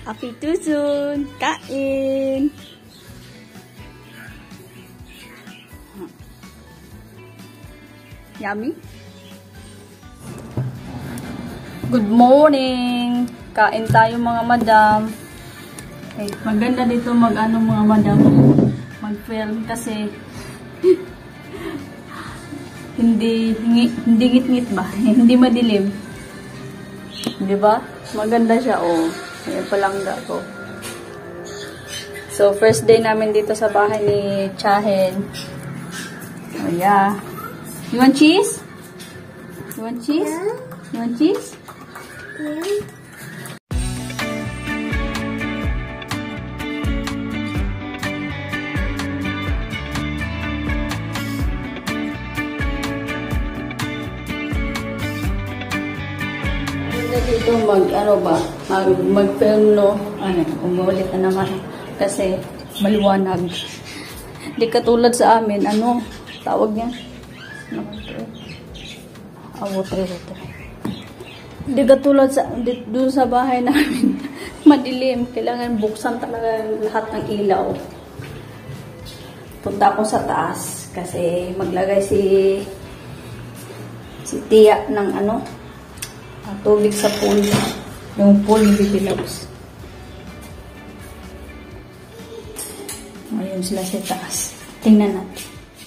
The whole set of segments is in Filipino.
Happy too soon. Kain. Yummy. Good morning. Kain tayo mga madam. Okay, maganda dito mga madam. Mag-film kasi hindi ngit-ngit ba? Hindi madilim. 'Di ba? Maganda siya oh. Ayan palangga ko. So first day namin dito sa bahay ni Chahen. Oh yeah. You want cheese? You want cheese? Yeah. You want cheese? Yeah. Dito mag-film no, umulit na naman kasi maliwanag. Hindi katulad sa amin, tawag niya? Water. Hindi katulad doon sa bahay namin, madilim. Kailangan buksan talaga lahat ng ilaw. Punta ako sa taas kasi maglagay si Tia ng tubig sa pool. Yung pool ni Baby Loves. Ayun sila sa taas. Tingnan natin.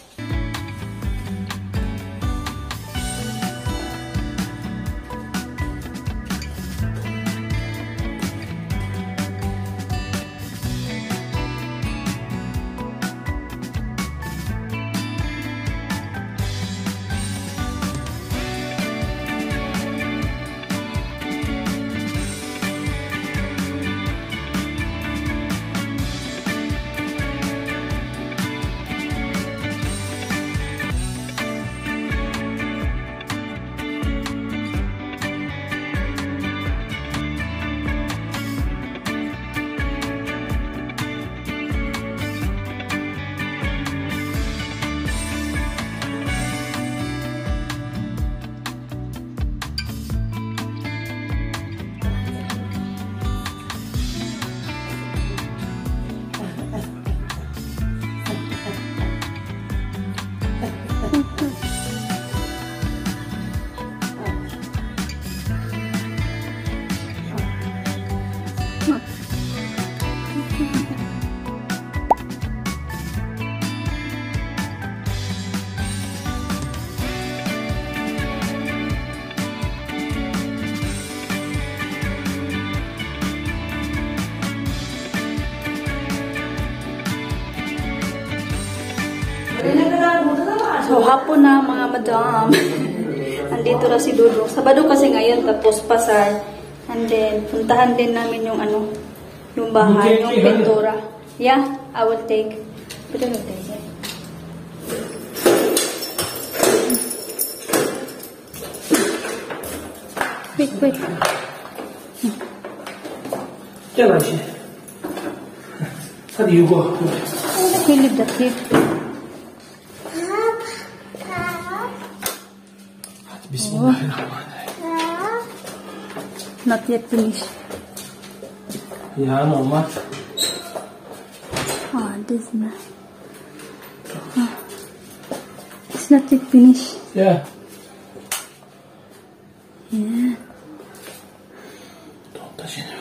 So, hapon na mga madam. Andito na si Dudong. Sabado kasi ngayon, tapos pasar. And then, puntahan din namin yung yung bahay, yung pintura. Yeah, I will take. Put it there. Wait. 这个去，他得有过。 We leave that here. Bismillahirrahmanirrahim. Not yet finished. Yeah, normal. This man. It's not yet finished. Yeah. Yeah. Don't touch it.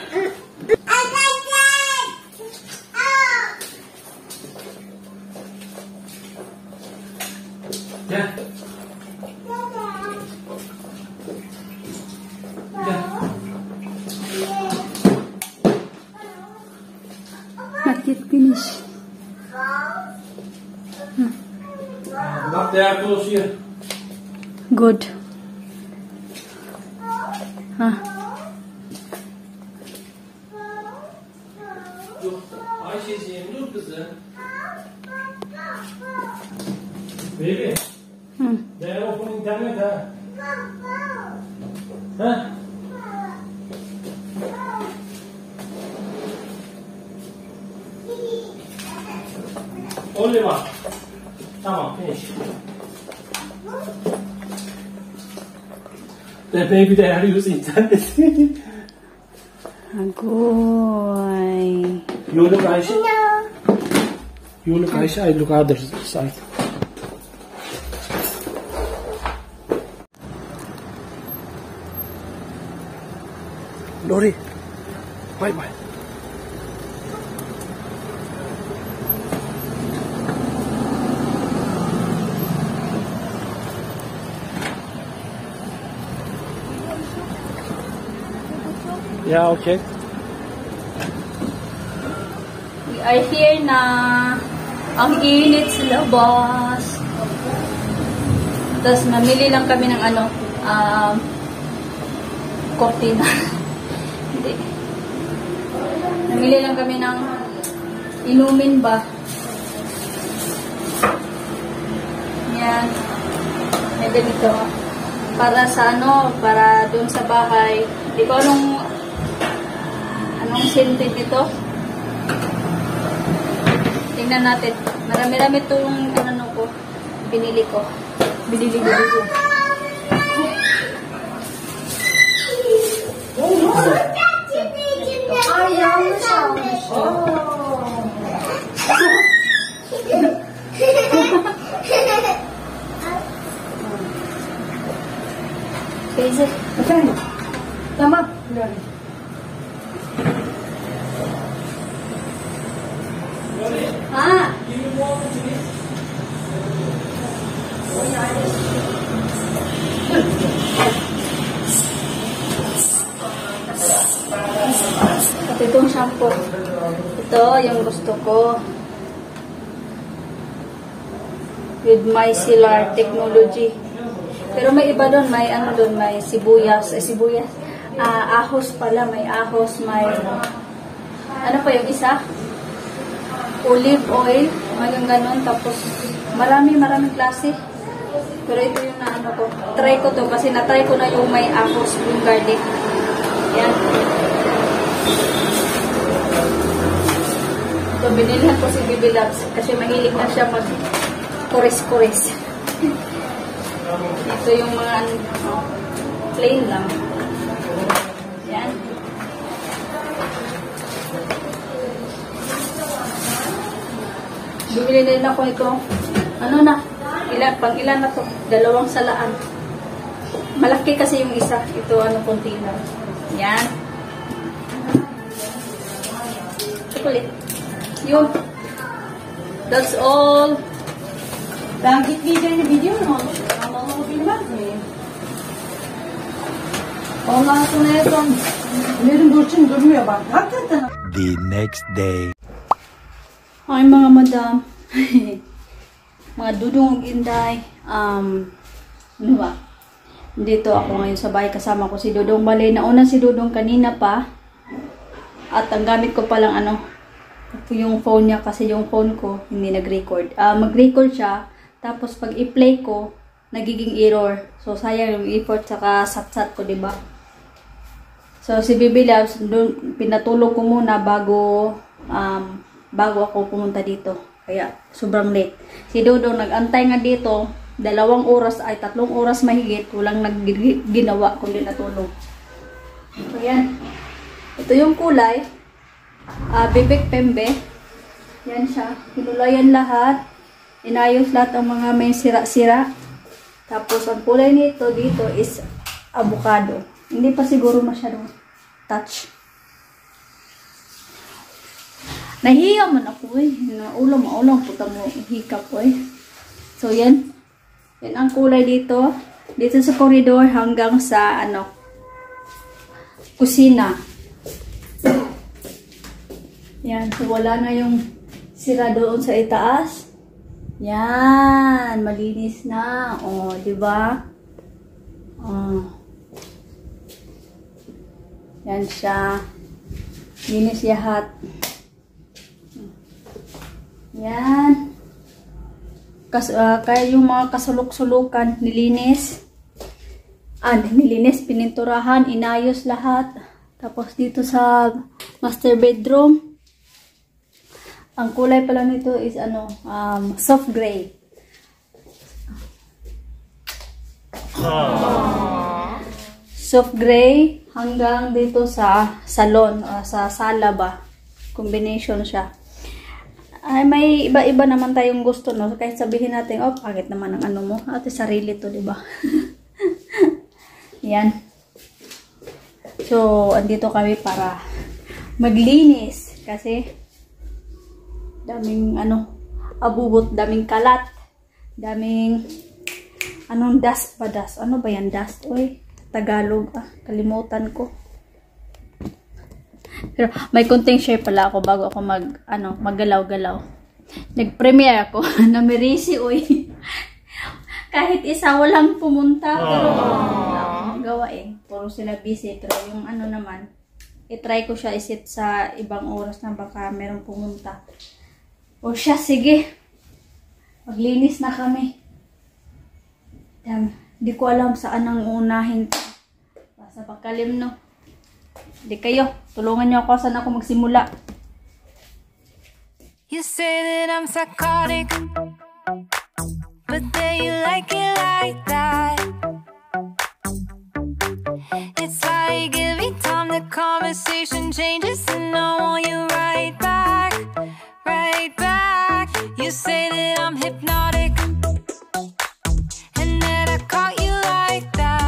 Yeah. Not yet finished. Lock there, close here. Good. Baby, they're opening internet, huh? Only one. Come on, finish. The baby, they are using internet. Agoy. You look Aisha. You look Aisha, I look other side. Lori, bye bye. Yeah, okay. We are here na. Ang init sa labas. Tapos mamili lang kami ng ano, kortina. Hindi. Namili lang kami ng inumin ba. Yan. May ganito. Para sa ano, para dun sa bahay. Di ko anong scented dito. Tingnan natin. Marami-rami itong ano ko. Binili ko. Binili ko. Ayaw na siya. Face it. Okay. Tama. Ah. At itong shampoo. Ito yung gusto ko. With micellar technology. Pero may iba doon, may ano doon, may sibuyas. Sibuyas. Ahos pala, may ahos, may ano pa yung isa? Olive oil, may ganun. Tapos maraming klase. Pero ito yung naano ko. Try ko to kasi na-try ko na yung may ahos, yung garlic. Yan. So, binilhan ko si Bibi Labs kasi mahilig na siya mag-kuris-kuris. Ito yung mga plain lang. Yan. Bumili din ako ito. Ano na? Pang ilan na to? 2 salaan. Malaki kasi yung isa. Ito container. Yan. Chocolate. Yun. That's all. Ben gitmeyeceğini biliyor musun? Ama onu bilmez miyim? Ondan sonra en son benim burçum durmuyor bak. Hakikaten. The next day. Ay mga madam. Mga dudong inday. Ano ba? Dito ako ngayon sa bahay. Kasama ko si Dudong. Bale, nauna si Dudong kanina pa. At ang gamit ko palang yung phone niya kasi yung phone ko hindi nag-record. Mag-record siya. Tapos pag i-play ko, nagiging error. So sayang yung effort saka sat-sat ko, 'di ba? So si Bibi Labs, pinatulog ko muna bago ako pumunta dito. Kaya sobrang late. Si Dudong nag-antay nga dito, 2 oras ay 3 oras mahigit, walang ginawa kundi natulog. So yan. Ito yung kulay. Bibig pembe. Yan siya. Pinulayan lahat. Inayos lahat ang mga may sira-sira. Tapos, ang kulay nito dito is avocado. Hindi pa siguro masyadong touch. Nahiya man ako eh. Ulam puta mo hikap ko eh. So, yan. Yan ang kulay dito. Dito sa corridor hanggang sa kusina. Yan. So, wala na yung sira doon sa itaas. Yan, malinis na. Oh, 'di ba? Oh. Yan siya. Linis lahat. Yan. Kaya yung mga kasulok-sulukan nilinis. Nilinis, pininturahan, inayos lahat. Tapos dito sa master bedroom, ang kulay pala nito is soft gray. Soft gray. hanggang dito sa salon, sa sala ba. Combination siya. Ay, may iba-iba naman tayong gusto, no? Kahit sabihin natin, oh, pangit naman ang ano mo. Ate, sarili to, di ba? Yan. So, andito kami para maglinis. Kasi, daming, abubot, daming kalat. Daming, dust ba dust? Ano ba yan, dust? Uy, Tagalog, kalimutan ko. Pero may konting share pala ako bago ako maggalaw-galaw. Nag-premiere ako na Merisi, uy. Kahit isa walang pumunta, pero gawa puro sila busy. Pero yung naman, i-try ko siya isit sa ibang oras na baka merong pumunta. O siya, sige. Maglinis na kami. Di ko alam saan ang unahin. Sa pagkalim, no? Di kayo, tulungan niyo ako saan ako magsimula. You say that I'm psychotic, but then you like it like that. It's like every time the conversation changes and I want you right back, right back. You say that I'm hypnotic and that I caught you like that.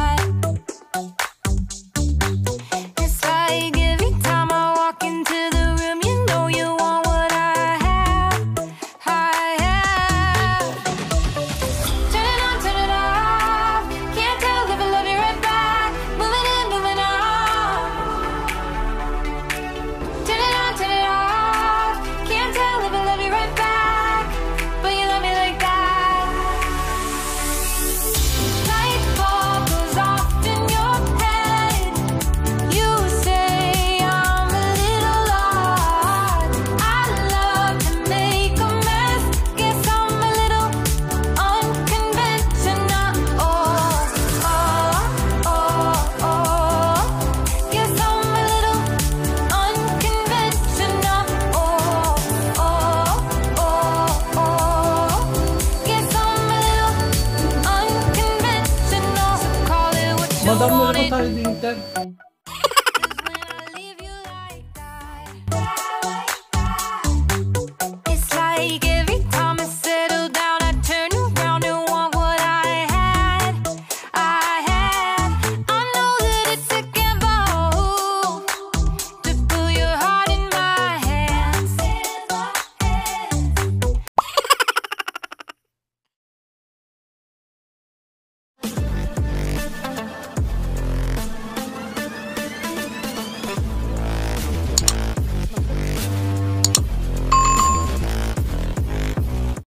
Madam na naman tayo din, Ted.